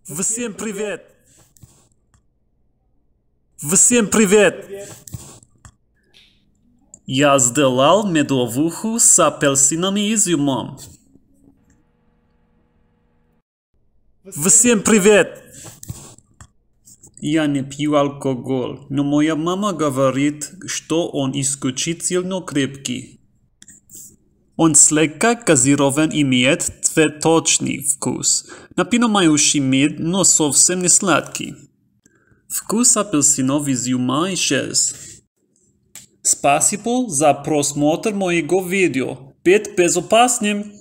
Всем привет! Всем привет! Я сделал медовуху с апельсином и изюмом. Всем привет! Я не пью алкоголь, но моя мама говорит, что он исключительно крепкий. Он слегка газирован и имеет цветочный вкус, напоминающий мед, но совсем не сладкий. Вкус апельсинов изюма исчез. Спасибо за просмотр моего видео. Будь безопасным!